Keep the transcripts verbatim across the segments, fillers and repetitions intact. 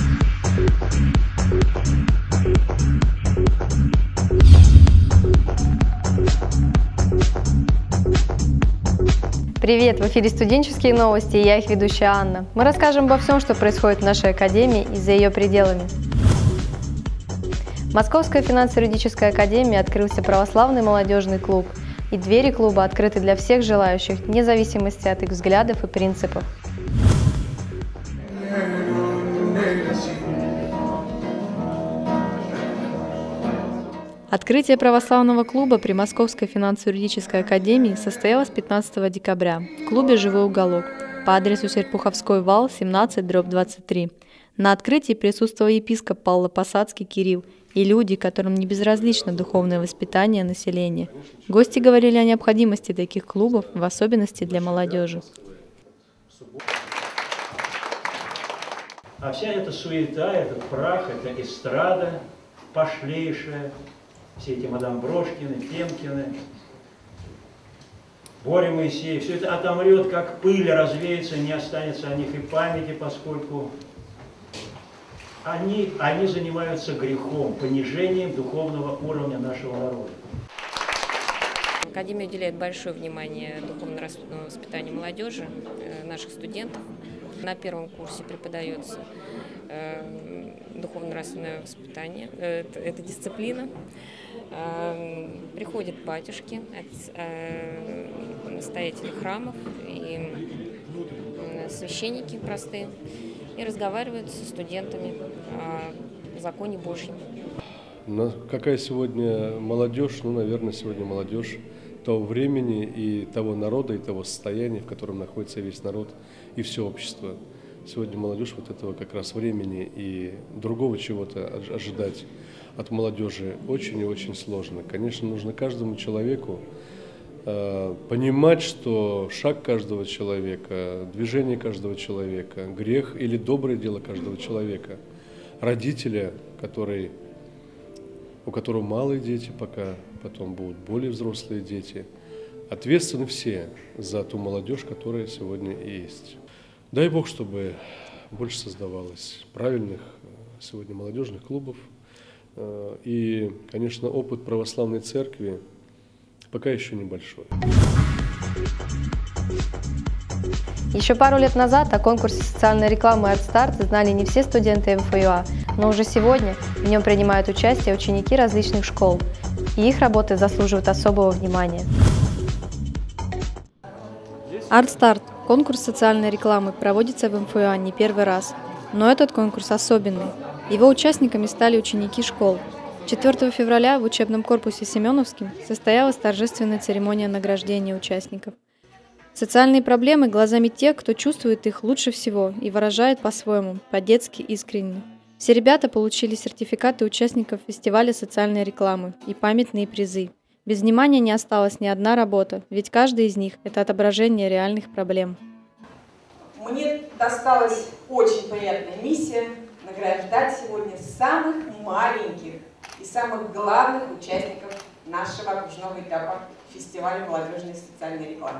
Привет! В эфире студенческие новости, и я их ведущая Анна. Мы расскажем обо всем, что происходит в нашей академии и за ее пределами. Московская финансово-юридическая академия открылся православный молодежный клуб, и двери клуба открыты для всех желающих, вне зависимости от их взглядов и принципов. Открытие православного клуба при Московской финансово-юридической академии состоялось пятнадцатого декабря в клубе «Живой уголок» по адресу Серпуховской вал, семнадцать, дробь двадцать три. На открытии присутствовал епископ Павлопосадский Кирилл и люди, которым не безразлично духовное воспитание населения. Гости говорили о необходимости таких клубов, в особенности для молодежи. А вся эта суета, этот прах, эта эстрада пошлейшая, все эти мадам Брошкины, Темкины, Боря Моисеев, все это отомрет, как пыль, развеется, не останется о них и памяти, поскольку они, они занимаются грехом, понижением духовного уровня нашего народа. Академия уделяет большое внимание духовному воспитанию молодежи, наших студентов. На первом курсе преподается духовно-нравственное воспитание, это, это дисциплина. Приходят батюшки, настоятели храмов и священники простые и разговаривают со студентами о законе Божьем. Какая сегодня молодежь? Ну, наверное, сегодня молодежь того времени и того народа, и того состояния, в котором находится весь народ и все общество. Сегодня молодежь вот этого как раз времени и другого чего-то ожидать от молодежи очень и очень сложно. Конечно, нужно каждому человеку э, понимать, что шаг каждого человека, движение каждого человека, грех или доброе дело каждого человека, родителя, который, у которого малые дети пока, потом будут более взрослые дети, ответственны все за ту молодежь, которая сегодня есть. Дай Бог, чтобы больше создавалось правильных сегодня молодежных клубов. И, конечно, опыт православной церкви пока еще небольшой. Еще пару лет назад о конкурсе социальной рекламы «Артстарт» знали не все студенты эм эф ю а, но уже сегодня в нем принимают участие ученики различных школ, и их работы заслуживают особого внимания. «Артстарт» – конкурс социальной рекламы, проводится в эм эф ю а не первый раз, но этот конкурс особенный. Его участниками стали ученики школ. четвёртого февраля в учебном корпусе Семеновским состоялась торжественная церемония награждения участников. Социальные проблемы глазами тех, кто чувствует их лучше всего и выражает по-своему, по-детски искренне. Все ребята получили сертификаты участников фестиваля социальной рекламы и памятные призы. Без внимания не осталась ни одна работа, ведь каждая из них – это отображение реальных проблем. Мне досталась очень приятная миссия награждать сегодня самых маленьких и самых главных участников нашего окружного этапа фестиваля молодежной социальной рекламы.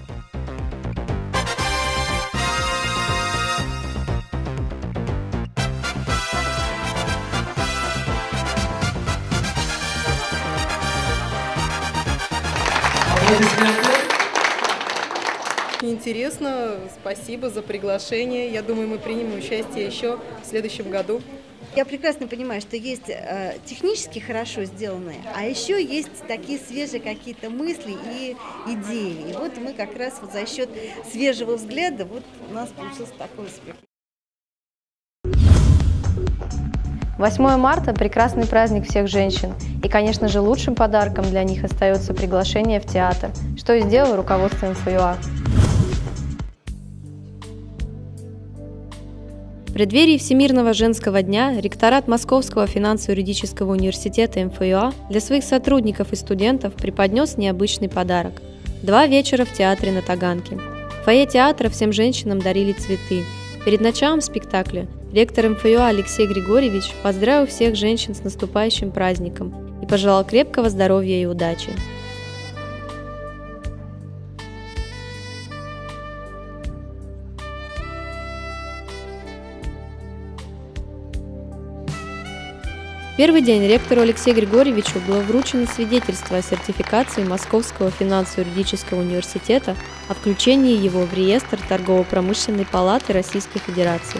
Интересно, спасибо за приглашение. Я думаю, мы примем участие еще в следующем году. Я прекрасно понимаю, что есть э, технически хорошо сделанные, а еще есть такие свежие какие-то мысли и идеи. И вот мы как раз вот за счет свежего взгляда вот у нас получился такой успех. восьмое марта – прекрасный праздник всех женщин. И, конечно же, лучшим подарком для них остается приглашение в театр, что и сделало руководство эм эф ю а. В преддверии Всемирного женского дня ректорат Московского финансово-юридического университета эм эф ю а для своих сотрудников и студентов преподнес необычный подарок – два вечера в театре на Таганке. В фойе театра всем женщинам дарили цветы. Перед началом спектакля ректор эм эф ю а Алексей Григорьевич поздравил всех женщин с наступающим праздником и пожелал крепкого здоровья и удачи. В первый день ректору Алексею Григорьевичу было вручено свидетельство о сертификации Московского финансово-юридического университета о включении его в реестр Торгово-промышленной палаты Российской Федерации.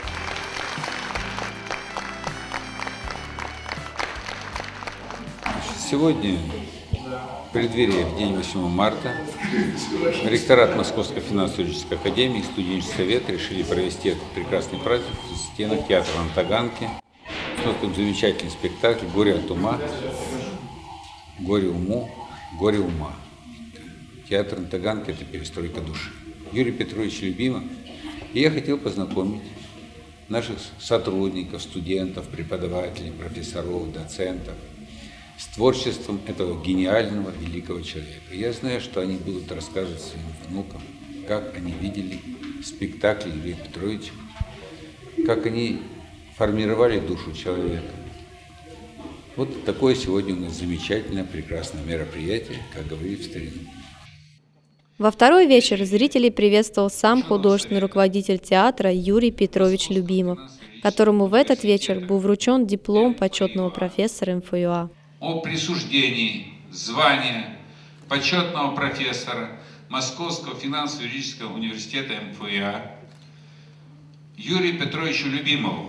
Сегодня, в преддверии в день восьмого марта, ректорат Московской финансово-юридической академии и студенческий совет решили провести этот прекрасный праздник в стенах театра на Таганке. Создан замечательный спектакль «Горе от ума», «Горе уму», «Горе ума». Театр на Таганке – это перестройка души. Юрий Петрович Любимов. И я хотел познакомить наших сотрудников, студентов, преподавателей, профессоров, доцентов с творчеством этого гениального, великого человека. Я знаю, что они будут рассказывать своим внукам, как они видели спектакль Юрия Петровича, как они формировали душу человека. Вот такое сегодня у нас замечательное, прекрасное мероприятие, как говорили в старину. Во второй вечер зрителей приветствовал сам художественный руководитель театра Юрий Петрович Любимов, которому в этот вечер был вручен диплом почетного профессора эм эф ю а. О присуждении звания почетного профессора Московского финансово-юридического университета эм эф ю а Юрию Петровичу Любимову.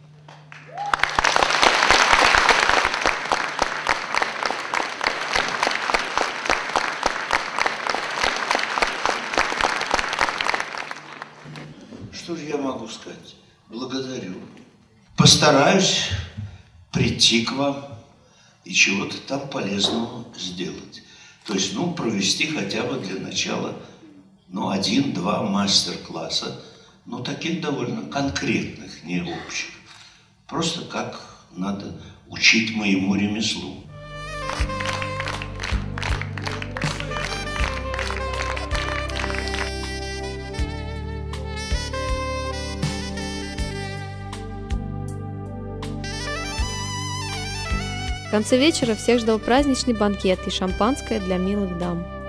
Что же я могу сказать? Благодарю. Постараюсь прийти к вам и чего-то там полезного сделать. То есть, ну, провести хотя бы для начала, ну, один-два мастер-класса, но таких довольно конкретных, не общих. Просто как надо учить моему ремеслу. В конце вечера всех ждал праздничный банкет и шампанское для милых дам.